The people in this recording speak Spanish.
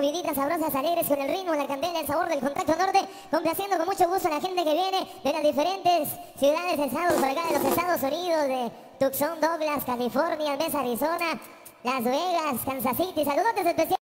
moviditas sabrosas, alegres con el ritmo, la candela, el sabor del contacto norte, complaciendo con mucho gusto a la gente que viene de las diferentes ciudades, estados por acá de los Estados Unidos, de Tucson, Douglas, California, Mesa, Arizona, Las Vegas, Kansas City. Saludos especiales.